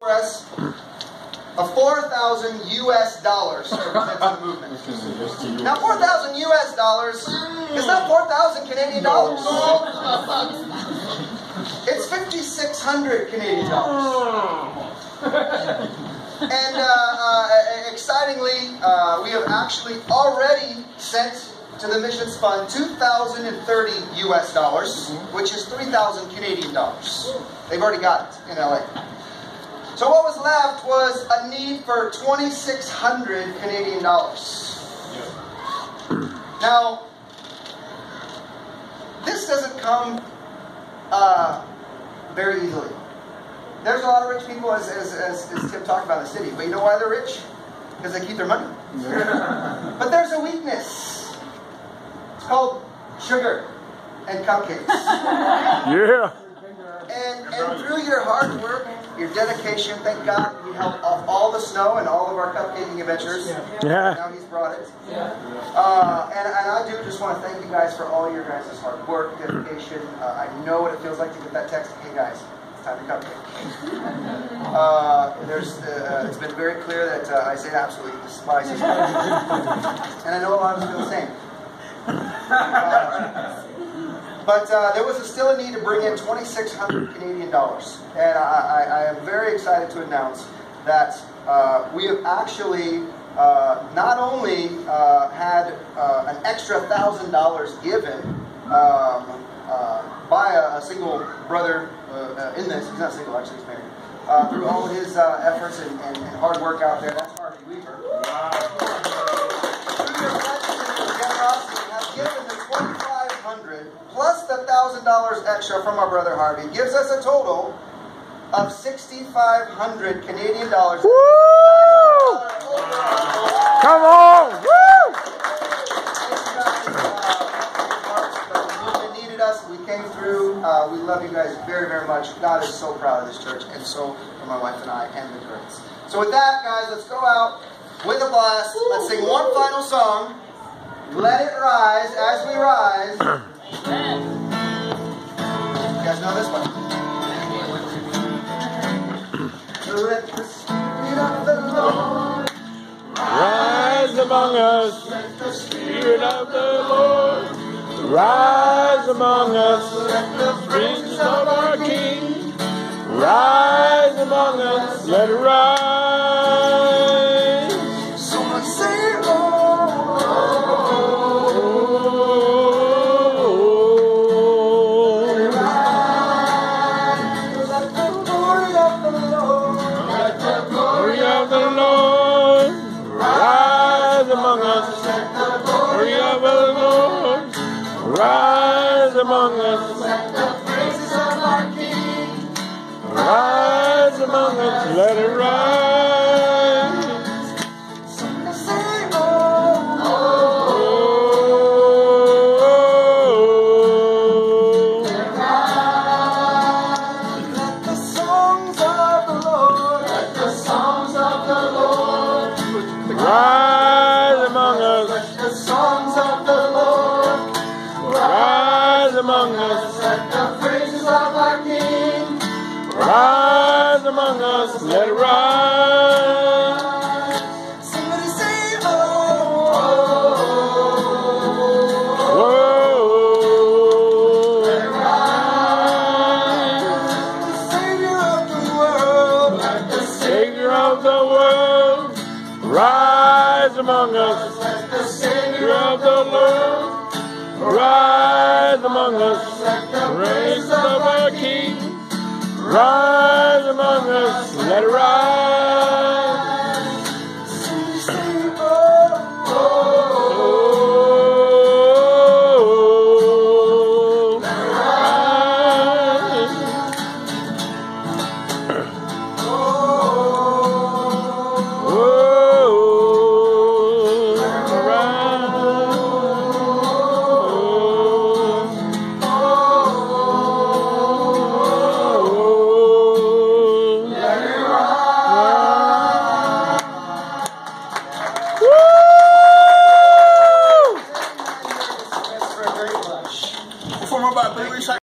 us of $4,000 US to present to the movement. Now, $4,000 US is not 4,000 Canadian dollars. It's 5,600 Canadian dollars. And excitingly, we have actually already sent to the Missions Fund $2,030 US, which is 3,000 Canadian dollars. They've already got it in LA. So what was left was a need for 2,600 Canadian dollars. Now, this doesn't come very easily. There's a lot of rich people, as Tim talked about in the city. But you know why they're rich? Because they keep their money. But there's a weakness. It's called sugar and cupcakes. Yeah. And through your hard work, your dedication, thank God we helped off all the snow and all of our cupcaking adventures. Yeah. Now he's brought it. And I do just want to thank you guys for all your guys' hard work, dedication. I know what it feels like to get that text, hey guys, it's time to cupcake. It's been very clear that Isaiah absolutely despises cupcakes. And I know a lot of us feel the same. But there was still a need to bring in 2,600 Canadian dollars. And I am very excited to announce that we have actually not only had an extra $1,000 given by a single brother in this. He's not single, actually, he's married. Through all of his efforts and hard work out there. That's Harvey Weaver. Through your pledges and your generosity, have given the 2,500 plus the $1,000 extra from our brother Harvey gives us a total of 6,500 Canadian dollars. Woo! Come on! Woo! The needed us. We came through. We love you guys very, very much. God is so proud of this church, and so are my wife and I, and the girls. So with that, guys, let's go out with a blast. Let's sing one final song. Let it rise as we rise. You guys know this one? Let the Spirit of the Lord rise among us. Let the Spirit of the Lord rise among us. Let the Prince of our King rise among us. Let it rise. Someone say, oh, let it rise. Let the glory of the Lord. Let the Glory of the Lord rise among us. Let the Glory of the Lord rise among us. Let the praises of our King Rise among us. Let it rise. Someone say, oh, let the songs of the Lord. Let the songs of the Lord. Rise among us. Let the songs of the Lord. Rise among us. Let the praises of our King Rise among us. Let it rise. Somebody say, oh, Whoa. let it rise. The Savior of the world. Let the Savior of the world, rise among us. Let the Savior Savior of the Lord, rise among us. Let the Praise of our King, rise among us. Let it rise.